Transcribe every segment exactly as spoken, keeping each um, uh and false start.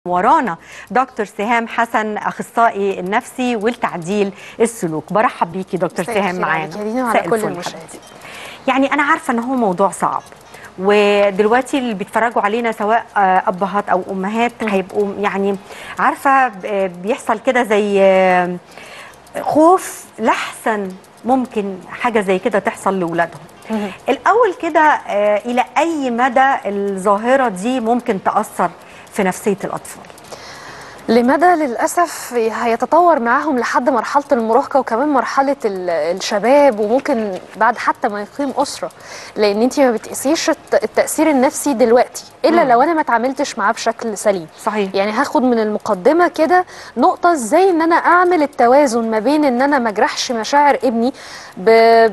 ورانا دكتور سهام حسن، اخصائي النفسي والتعديل السلوك. برحب بيكي دكتور سهام معانا وعلى كل المشاهدين. يعني انا عارفه ان هو موضوع صعب، ودلوقتي اللي بيتفرجوا علينا سواء ابهات او امهات هيبقوا يعني عارفه بيحصل كده زي خوف لحسن ممكن حاجه زي كده تحصل لاولادهم. الاول كده الى اي مدى الظاهره دي ممكن تاثر في نفسية الأطفال؟ لمدى للأسف هيتطور معاهم لحد مرحلة المراهقة وكمان مرحلة الشباب، وممكن بعد حتى ما يقيم أسرة، لأن أنت ما بتقيسيش التأثير النفسي دلوقتي إلا مم. لو أنا ما تعاملتش معاه بشكل سليم. صحيح. يعني هاخد من المقدمة كده نقطة إزاي إن أنا أعمل التوازن ما بين إن أنا ما أجرحش مشاعر ابني ب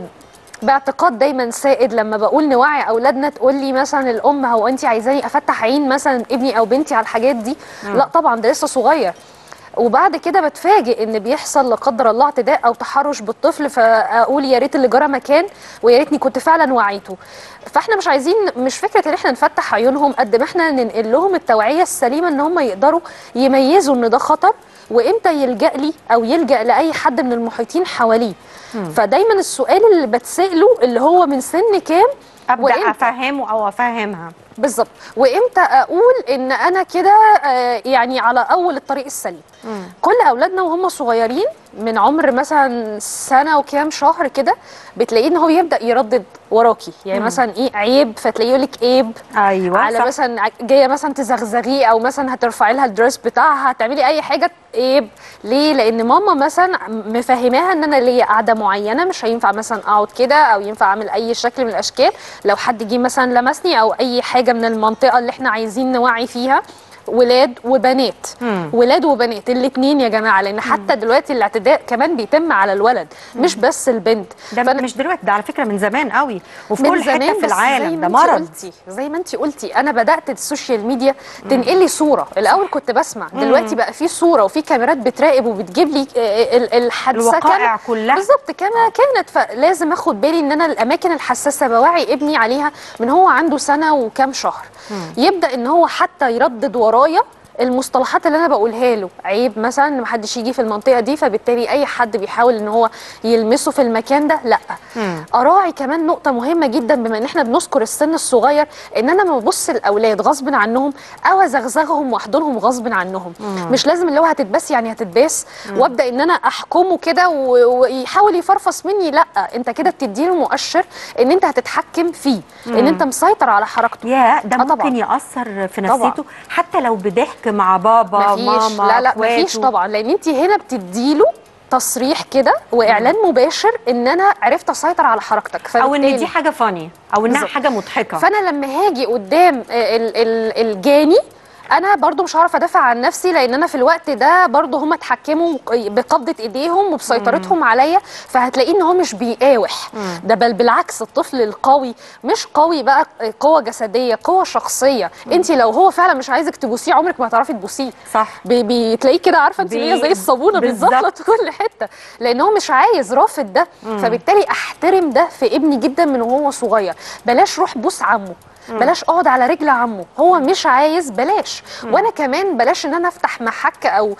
باعتقاد دايما سائد. لما بقول نوعي اولادنا تقول لي مثلا الام هو انت عايزاني افتح عين مثلا ابني او بنتي على الحاجات دي؟ مم. لا طبعا، ده لسه صغير. وبعد كده بتفاجئ ان بيحصل لا قدر الله اعتداء او تحرش بالطفل، فاقول يا ريت اللي جرى مكان ويا ريتني كنت فعلا وعيته. فاحنا مش عايزين، مش فكره ان احنا نفتح عيونهم قد ما احنا ننقل لهم التوعيه السليمه ان هم يقدروا يميزوا ان ده خطر وامتى يلجأ لي او يلجأ لاي حد من المحيطين حواليه. فدايما السؤال اللي بتسأله اللي هو من سن كام ابدا افهمه او افهمها بالظبط، وامتى اقول ان انا كده يعني على اول الطريق السليم. مم. كل اولادنا وهم صغيرين من عمر مثلا سنه وكام شهر كده بتلاقيه ان هو يبدا يردد وراكي، يعني مم. مثلا ايه عيب، فتلاقيه يقول لك عيب. ايوه على صح. مثلا جايه مثلا تزغزغيه او مثلا هترفعي لها الدريس بتاعها، هتعملي اي حاجه عيب. ليه؟ لان ماما مثلا مفهماها ان انا ليا قاعده معينه مش هينفع مثلا اقعد كده او ينفع اعمل اي شكل من الاشكال. لو حد جه مثلا لمسني او اي حاجه من المنطقه اللي احنا عايزين نوعي فيها، ولاد وبنات. مم. ولاد وبنات الاثنين يا جماعه، لان حتى دلوقتي الاعتداء كمان بيتم على الولد مم. مش بس البنت. ده فأنا مش دلوقتي، ده على فكره من زمان قوي وفي كل حته في العالم، ده مرض. قلتي زي ما انت قلتي، انا بدات السوشيال ميديا تنقلي صوره. الاول كنت بسمع، دلوقتي بقى في صوره وفي كاميرات بتراقب وبتجيب لي الحادثه الوقائع كلها بالظبط كما كانت. فلازم اخد بالي ان انا الاماكن الحساسه بوعي ابني عليها من هو عنده سنه وكام شهر. مم. يبدا ان هو حتى يردد ورايا المصطلحات اللي انا بقولها له. عيب مثلا ان محدش يجي في المنطقه دي، فبالتالي اي حد بيحاول ان هو يلمسه في المكان ده لا. مم. اراعي كمان نقطه مهمه جدا، بما ان احنا بنذكر السن الصغير، ان انا ما ببص الاولاد غصب عنهم او ازغزغهم واحضنهم غصب عنهم. مم. مش لازم اللي هو هتتباس يعني هتتباس وابدا ان انا احكمه كده ويحاول يفرفص مني. لا، انت كده بتديله مؤشر ان انت هتتحكم فيه. مم. ان انت مسيطر على حركته. يا ده ممكن طبعًا ياثر في نفسيته طبعًا. حتى لو بضحك مع بابا مفيش. ماما لا لا مفيش طبعا، لان انت هنا بتديله تصريح كده واعلان مم. مباشر ان انا عرفت اسيطر على حركتك، او ان دي حاجه فاني او انها حاجه مضحكه. فانا لما هاجي قدام ال ال الجاني انا برضو مش هعرف ادافع عن نفسي، لان انا في الوقت ده برضو هم اتحكموا بقبضه ايديهم وبسيطرتهم عليا. فهتلاقيه ان هو مش بيقاوح، ده بل بالعكس. الطفل القوي مش قوي بقى قوه جسديه، قوه شخصيه. انت لو هو فعلا مش عايزك تبوسيه عمرك ما هتعرفي تبوسيه. صح. بتلاقيه كده عارفه انت بي... زي الصابونه بالظبط في كل حته، لان هو مش عايز، رافض ده. مم. فبالتالي احترم ده في ابني جدا من وهو صغير. بلاش روح بوس عمه، بلاش اقعد على رجل عمه، هو مش عايز بلاش. مم. وانا كمان بلاش ان انا افتح محك او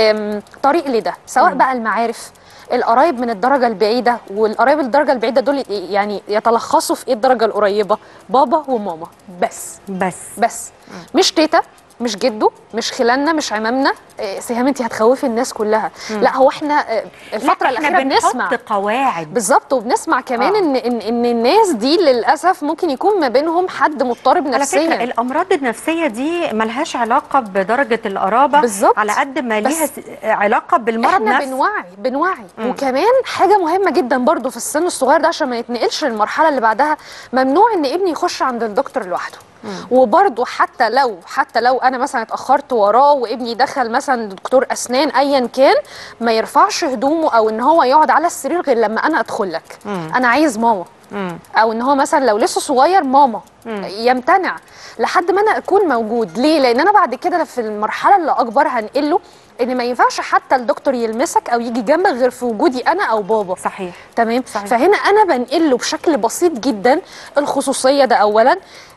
طريق لده، سواء مم. بقى المعارف، القرايب من الدرجه البعيده. والقرايب الدرجه البعيده دول يعني يتلخصوا في ايه؟ الدرجه القريبه بابا وماما بس بس بس مم. مش تيتا، مش جده، مش خلاننا، مش عمامنا. إيه سهام انت هتخوفي الناس كلها. مم. لا، هو احنا الفتره الاخيره بنسمع قواعد بالظبط، وبنسمع كمان آه. ان ان ان الناس دي للاسف ممكن يكون ما بينهم حد مضطرب نفسيا. على فكره الامراض النفسيه دي ملهاش علاقه بدرجه القرابه بالظبط، على قد ما ليها علاقه بالمرض احنا نفسه. بنوعي بنوعي مم. وكمان حاجه مهمه جدا برضو في السن الصغير ده عشان ما يتنقلش للمرحله اللي بعدها، ممنوع ان ابني يخش عند الدكتور لوحده. وبرضه حتى لو حتى لو انا مثلا اتاخرت وراه وابني دخل مثلا دكتور اسنان ايا كان، ما يرفعش هدومه او ان هو يقعد على السرير غير لما انا ادخل لك. مم. انا عايز ماما. مم. او ان هو مثلا لو لسه صغير ماما. مم. يمتنع لحد ما انا اكون موجود. ليه؟ لان انا بعد كده في المرحله اللي اكبر هنقله ان ما ينفعش حتى الدكتور يلمسك او يجي جنبك غير في وجودي انا او بابا. صحيح. تمام. صحيح. فهنا انا بنقله بشكل بسيط جدا الخصوصيه، ده اولا.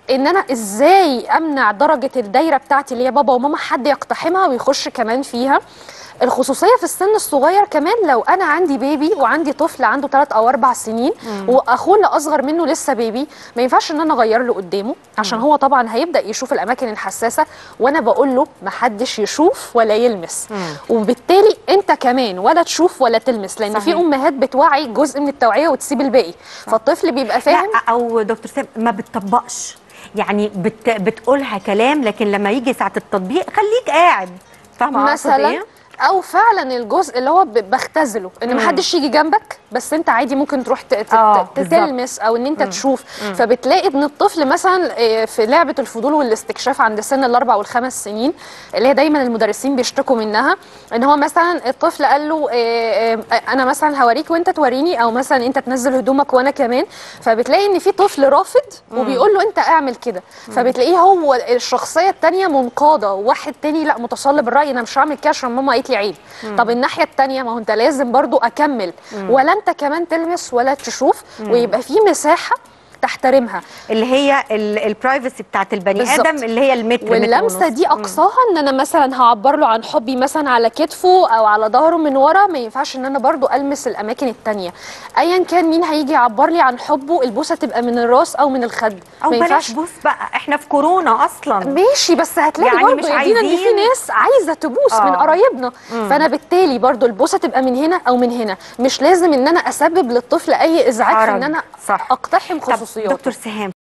ان انا ازاي امنع درجه الدايره بتاعتي اللي هي بابا وماما حد يقتحمها ويخش كمان فيها. الخصوصيه في السن الصغير كمان، لو انا عندي بيبي وعندي طفل عنده ثلاث او اربع سنين واخوه اللي اصغر منه لسه بيبي، ما ينفعش ان انا اغير له قدامه، عشان هو طبعا هيبدا يشوف الاماكن الحساسه، وانا بقول له ما حدش يشوف ولا يلمس. مم. وبالتالي انت كمان ولا تشوف ولا تلمس، لان صحيح. في امهات بتوعي جزء من التوعيه وتسيب الباقي، فالطفل بيبقى فاهم. لا او دكتور سام ما بتطبقش، يعني بت بتقولها كلام، لكن لما يجي ساعه التطبيق خليك قاعد. فاهمه مثلا إيه؟ او فعلا الجزء اللي هو ب- بختزله ان ما حدش يجي جنبك، بس انت عادي ممكن تروح ت- ت- آه، ت- بالظبط. تلمس او ان انت تشوف. فبتلاقي ان الطفل مثلا آه، في لعبه الفضول والاستكشاف عند سن الاربع والخمس سنين، اللي هي دايما المدرسين بيشتكوا منها، ان هو مثلا الطفل قال له آه، آه، انا مثلا هوريك وانت توريني، او مثلا انت تنزل هدومك وانا كمان. فبتلاقي ان في طفل رافض وبيقول له انت اعمل كده، فبتلاقيه هو الشخصيه الثانيه منقاده، وواحد تاني لا متصلب الراي انا مش هعمل كده عشان ماما قالت لي عيب. طب الناحيه الثانيه ما هو انت لازم برضو اكمل، ولا انت كمان تلمس ولا تشوف، ويبقى في مساحه تحترمها. اللي هي البرايفسي بتاعت البني بالظبط. ادم، اللي هي المتر واللمسه متر ونص. دي اقصاها ان انا مثلا هعبر له عن حبي مثلا على كتفه او على ظهره من ورا، ما ينفعش ان انا برضو المس الاماكن التانية. ايا كان مين هيجي يعبر لي عن حبه، البوسه تبقى من الراس او من الخد. او ما بلاش ينفعش. بوس بقى، احنا في كورونا اصلا. ماشي، بس هتلاقي يعني برضو مش يدينا ان في عايزين- ناس عايزه تبوس آه. من قرايبنا. فانا بالتالي برضو البوسه تبقى من هنا او من هنا، مش لازم ان انا اسبب للطفل اي ازعاج في حرج. ان انا صح. اقتحم طب خصوصياته. دكتور سهام،